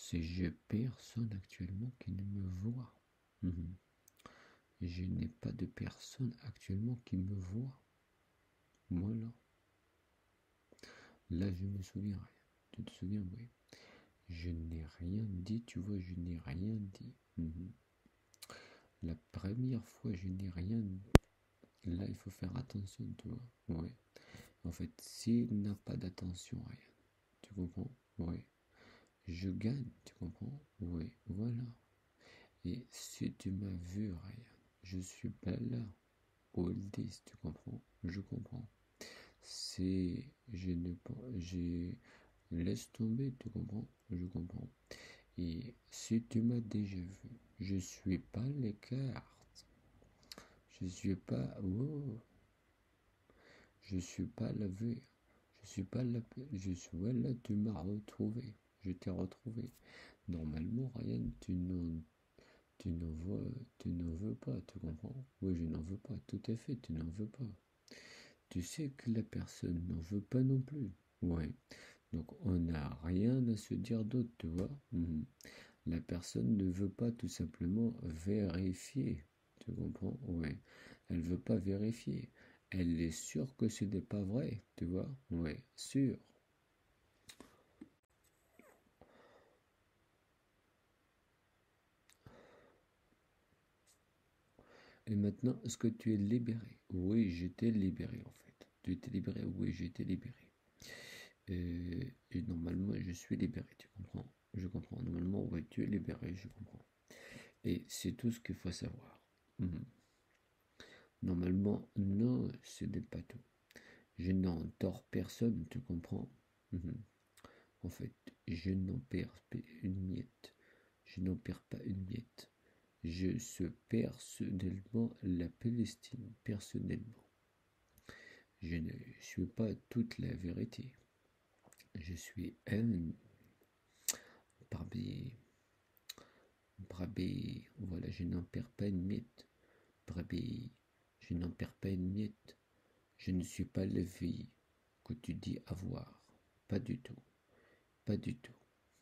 C'est j'ai personne actuellement qui ne me voit. Mhm. Je n'ai pas de personne actuellement qui me voit. Voilà. Là, je me souviens rien. Tu te souviens, oui. Je n'ai rien dit, tu vois, je n'ai rien dit. Mhm. La première fois, je n'ai rien dit. Là, il faut faire attention, tu vois. Ouais. En fait, s'il n'a pas d'attention, rien. Tu comprends? Ouais. Je gagne, tu comprends? Oui, voilà. Et si tu m'as vu, rien, je suis pas là. Ou ils disent, tu comprends? Je comprends. C'est, je ne pas, j'ai, laisse tomber, tu comprends? Je comprends. Et si tu m'as déjà vu, je suis pas les cartes. Je suis pas, oh, je suis pas la vue. Je suis pas là, je suis, voilà, tu m'as retrouvé. Je t'ai retrouvé. Normalement, Ryan, tu n'en veux pas, tu comprends? Oui, je n'en veux pas, tout à fait, tu n'en veux pas. Tu sais que la personne n'en veut pas non plus. Ouais. Donc on n'a rien à se dire d'autre, tu vois. Mhm. La personne ne veut pas tout simplement vérifier. Tu comprends? Ouais. Elle veut pas vérifier. Elle est sûre que ce n'est pas vrai, tu vois? Ouais, sûr. Et maintenant, est-ce que tu es libéré? Oui, j'étais libéré en fait. Tu étais libéré? Oui, j'étais libéré. Et normalement, je suis libéré, tu comprends? Je comprends. Normalement, oui, tu es libéré, je comprends. Et c'est tout ce qu'il faut savoir. Mhm. Normalement, non, ce n'est pas tout. Je n'en tords personne, tu comprends? Mhm. En fait, je n'en perds pas une miette. Je n'en perds pas une miette. Je suis personnellement la Palestine, personnellement. Je ne suis pas toute la vérité. Je suis un parmi, voilà, je n'en perds pas une miette. Parmi, je n'en perds pas une miette. Je ne suis pas la vie que tu dis avoir. Pas du tout. Pas du tout.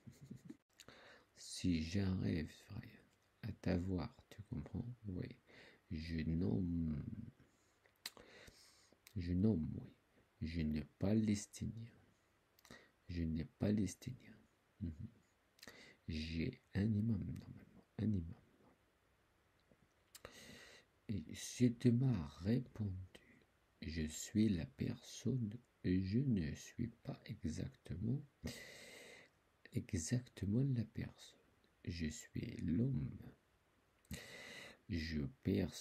Si j'arrive à t'avoir, tu comprends? Oui. Je nomme, oui. Je n'ai pas l'estinien. Je n'ai pas l'estinien. Mhm. J'ai un imam, normalement. Un imam. Et si tu m'as répondu, je suis la personne, et je ne suis pas exactement la personne. Je suis l'homme. Je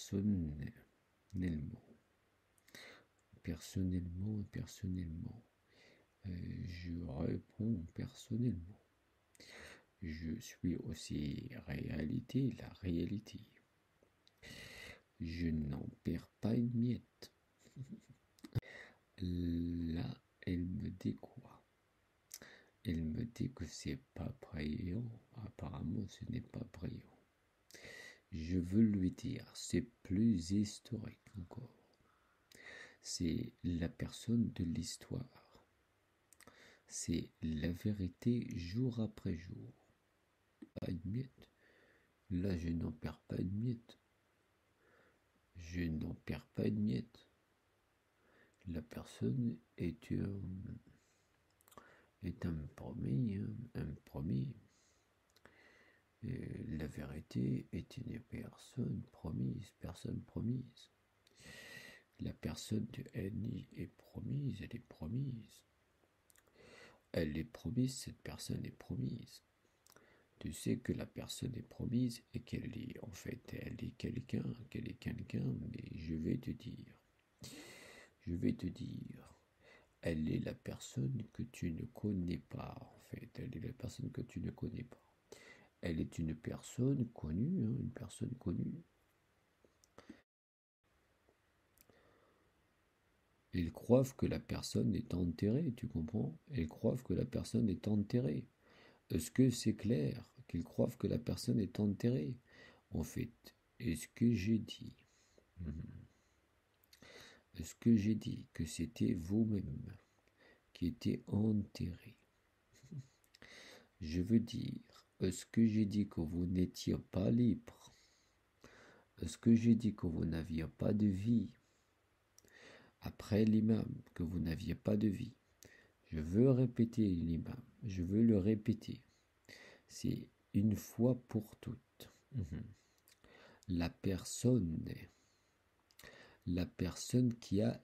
personnellement, je réponds personnellement. Je suis aussi réalité, la réalité. Je n'en perds pas une miette. Là, elle me dit quoi? Elle me dit que c'est pas brillant. Apparemment, ce n'est pas brillant. Je veux lui dire, c'est plus historique encore. C'est la personne de l'histoire. C'est la vérité jour après jour. Pas une miette. Là, je n'en perds pas une miette. Je n'en perds pas une miette. La personne est un promis, un promis. Et la vérité est une personne promise. La personne de Annie est promise, elle est promise. Elle est promise, cette personne est promise. Tu sais que la personne est promise et qu'elle est, en fait, elle est quelqu'un, mais je vais te dire, elle est la personne que tu ne connais pas, en fait, elle est la personne que tu ne connais pas. Elle est une personne connue, hein, une personne connue. Ils croient que la personne est enterrée, tu comprends? Ils croient que la personne est enterrée. Est-ce que c'est clair qu'ils croient que la personne est enterrée? En fait, est-ce que j'ai dit Est-ce que j'ai dit que c'était vous-même qui étiez enterré? Je veux dire, Est-ce que j'ai dit que vous n'étiez pas libre? Est-ce que j'ai dit que vous n'aviez pas de vie? Après l'imam, que vous n'aviez pas de vie. Je veux répéter l'imam, je veux le répéter. C'est une fois pour toutes. La personne qui a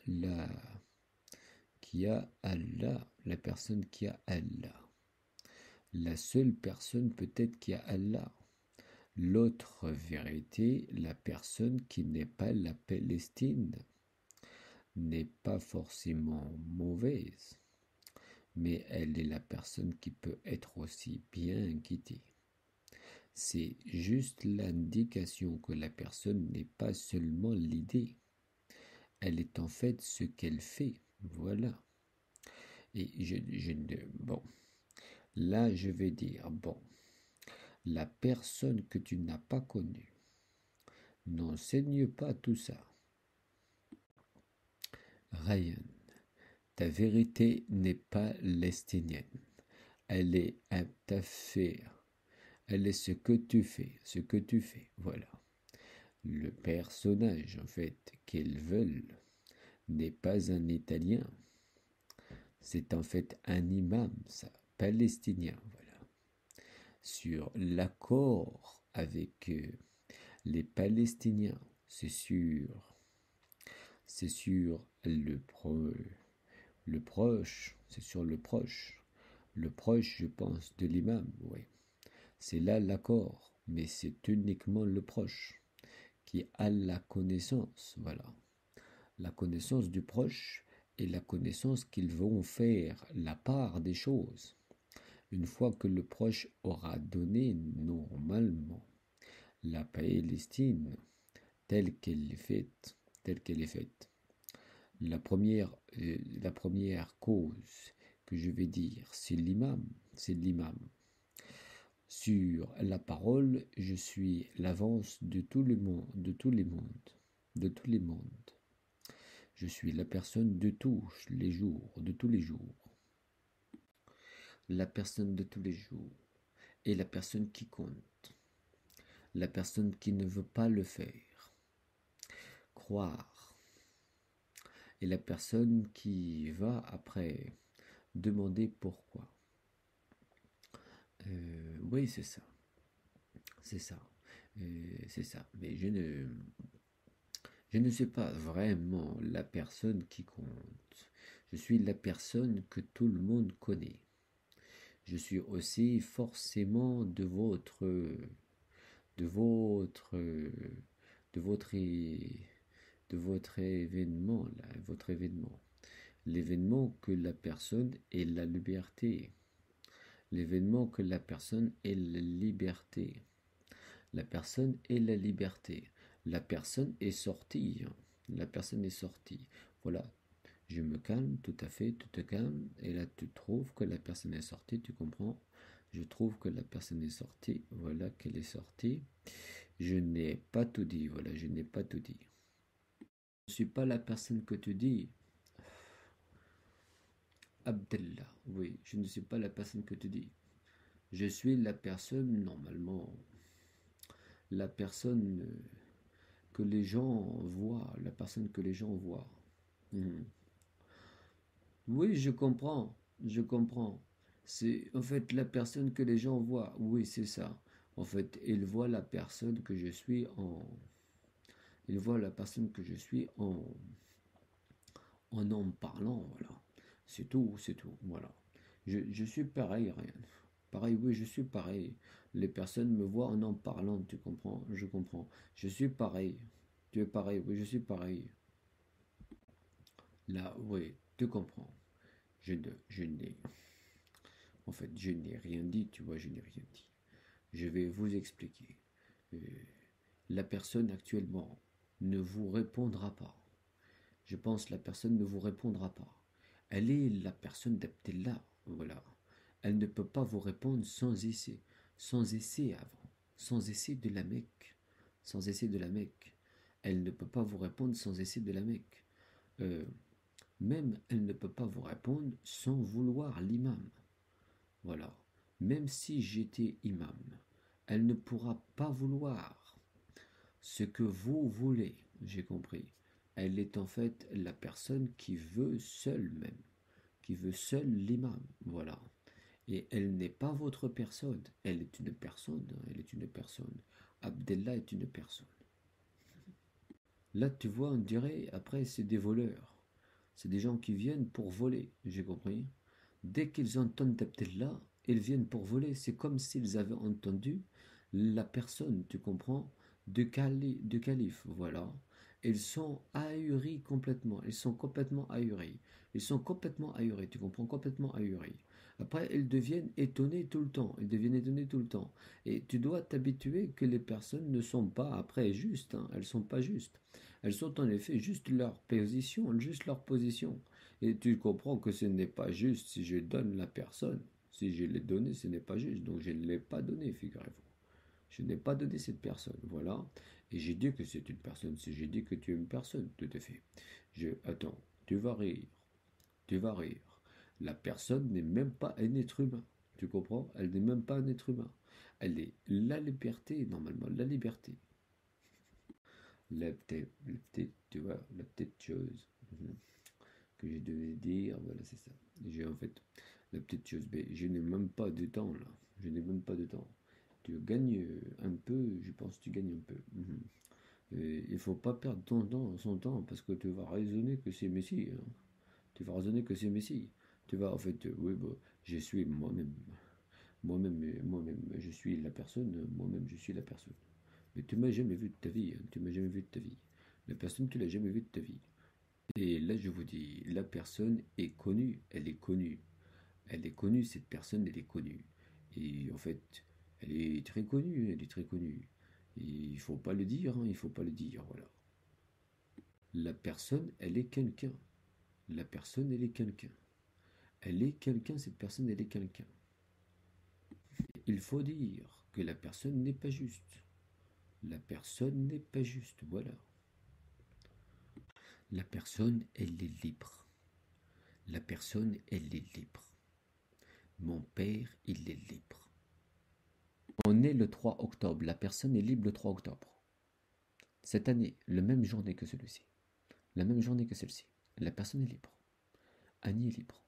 Allah, la personne qui a Allah. La seule personne peut-être qui a Allah. L'autre vérité, la personne qui n'est pas la Palestine, n'est pas forcément mauvaise, mais elle est la personne qui peut être aussi bien guidée. C'est juste l'indication que la personne n'est pas seulement l'idée, elle est en fait ce qu'elle fait, voilà. Et bon, là je vais dire, bon, la personne que tu n'as pas connue n'enseigne pas tout ça. Ryan, ta vérité n'est pas l'estinienne. Elle est un affaire. Elle est ce que tu fais, voilà. Le personnage, en fait, qu'ils veulent n'est pas un Italien. C'est en fait un imam, ça, palestinien, voilà. Sur l'accord avec les Palestiniens, c'est sur le proche, c'est sur le proche. Le proche, je pense, de l'imam, oui. C'est là l'accord, mais c'est uniquement le proche qui a la connaissance, voilà. La connaissance du proche et la connaissance qu'ils vont faire la part des choses. Une fois que le proche aura donné normalement la Palestine telle qu'elle est faite, la première cause que je vais dire, c'est l'imam, Sur la parole, je suis l'avance de tous les mondes. Je suis la personne de tous les jours, La personne de tous les jours. Et la personne qui compte. La personne qui ne veut pas le faire. Croire. Et la personne qui va après demander pourquoi. Oui, c'est ça. C'est ça. Mais je ne suis pas vraiment la personne qui compte. Je suis la personne que tout le monde connaît. Je suis aussi forcément de votre événement là, l'événement que la personne est la liberté, l'événement que la personne est la liberté, la personne est la liberté, la personne est sortie, voilà. Je me calme, tout à fait, tu te calmes, et là tu trouves que la personne est sortie, tu comprends? Je trouve que la personne est sortie, voilà qu'elle est sortie. Je n'ai pas tout dit, voilà, je n'ai pas tout dit. Je ne suis pas la personne que tu dis. Abdallah, oui, je ne suis pas la personne que tu dis. Je suis la personne, normalement, la personne que les gens voient, la personne que les gens voient. Oui, je comprends. C'est en fait la personne que les gens voient. Oui, c'est ça. En fait, ils voient la personne que je suis ils voient la personne que je suis en parlant, voilà. C'est tout, voilà. Je suis pareil, rien. Pareil, oui, je suis pareil. Les personnes me voient en parlant, tu comprends? Je comprends. Je suis pareil. Tu es pareil, oui, je suis pareil. Là, oui, tu comprends. Je n'ai En fait, je n'ai rien dit, tu vois, je n'ai rien dit. Je vais vous expliquer. Euh, la personne actuellement ne vous répondra pas. Je pense que la personne ne vous répondra pas. Elle est la personne d'Abdallah, voilà. Elle ne peut pas vous répondre sans essai avant, sans essai de la Mecque, Elle ne peut pas vous répondre sans essai de la Mecque. Même elle ne peut pas vous répondre sans vouloir l'imam. Voilà. même si j'étais imam, elle ne pourra pas vouloir ce que vous voulez, j'ai compris. Elle est en fait la personne qui veut seule même, qui veut seule l'imam, voilà. Et elle n'est pas votre personne, elle est une personne, elle est une personne. Abdallah est une personne. Là, tu vois, on dirait, après, c'est des voleurs. C'est des gens qui viennent pour voler, j'ai compris. Dès qu'ils entendent Abdallah, ils viennent pour voler. C'est comme s'ils avaient entendu la personne, tu comprends, de calife, voilà. Ils sont ahuris complètement. Ils sont complètement ahuris. Ils sont complètement ahuris, tu comprends, complètement ahuris. Après, ils deviennent étonnés tout le temps. Ils deviennent étonnés tout le temps. Et tu dois t'habituer que les personnes ne sont pas après justes. Hein. Elles ne sont pas justes. Elles sont en effet juste leur position, juste leur position. Et tu comprends que ce n'est pas juste si je donne la personne. Si je l'ai donné, ce n'est pas juste. Donc je ne l'ai pas donné, figurez-vous. Je n'ai pas donné cette personne, voilà. Et j'ai dit que c'est une personne. Si j'ai dit que tu es une personne, tout à fait. Attends, tu vas rire. Tu vas rire. La personne n'est même pas un être humain. Tu comprends? Elle n'est même pas un être humain. Elle est la liberté, normalement, la liberté. Tu vois, la petite chose que je devais dire, voilà, c'est ça. J'ai en fait la petite chose, mais je n'ai même pas de temps là. Je n'ai même pas de temps. Tu gagnes un peu, je pense que tu gagnes un peu. Il ne faut pas perdre son temps parce que tu vas raisonner que c'est Messi. Hein. Tu vas raisonner que c'est Messi. Tu vas en fait, oui, bah, je suis moi-même. Moi-même, je suis la personne. Moi-même, je suis la personne. Mais tu m'as jamais vu de ta vie. Hein. Tu m'as jamais vu de ta vie. La personne, tu l'as jamais vue de ta vie. Et là, je vous dis, la personne est connue. Elle est connue. Elle est connue, cette personne, elle est connue. Et en fait, elle est très connue. Elle est très connue. Et il faut pas le dire. Hein, il faut pas le dire. Voilà. La personne, elle est quelqu'un. La personne, elle est quelqu'un. Elle est quelqu'un, cette personne, elle est quelqu'un. Il faut dire que la personne n'est pas juste. La personne n'est pas juste, voilà. La personne, elle est libre. La personne, elle est libre. Mon père, il est libre. On est le 3 octobre. La personne est libre le 3 octobre. Cette année, la même journée que celui-ci. La même journée que celle-ci. La personne est libre. Annie est libre.